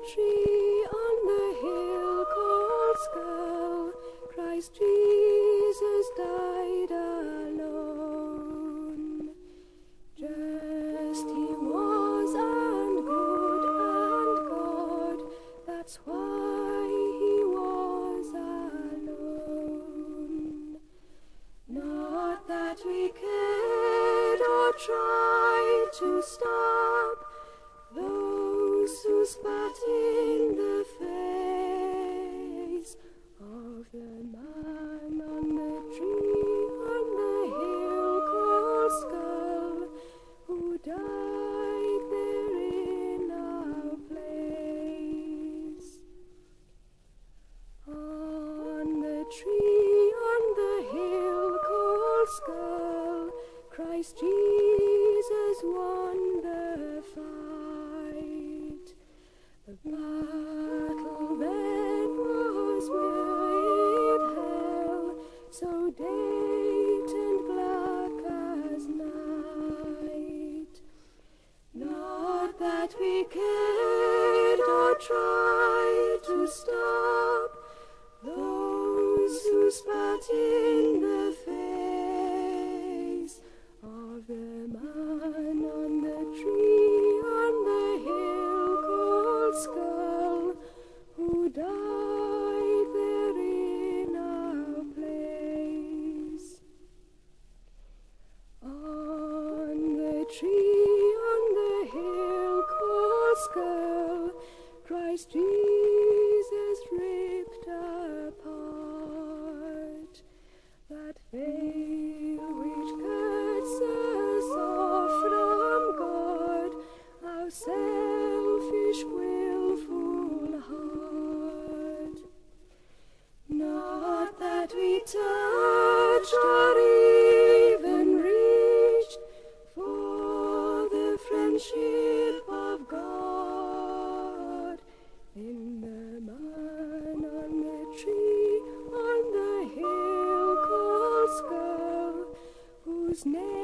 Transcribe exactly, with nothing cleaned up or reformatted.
tree on the hill called Skull, Christ Jesus died alone. Just he was and good and God, that's why he was alone. Not that we cared or tried to stop those who spat in the face of the man on the tree on the hill called Skull, who died there in our place. On the tree on the hill called Skull, Christ Jesus won the fight. The battle then was with hell, so date and black as night. Not that we cared or tried to stop those who spat in the face of the man on the tree on the hill called Skull, who died there in our place. On the tree on the hill called Skull, Christ Jesus ripped apart that veil which cuts us off from God, our selfish, willful heart. Not that we touched or even reached for the friendship of God in the man on the tree on the hill called Skull, whose name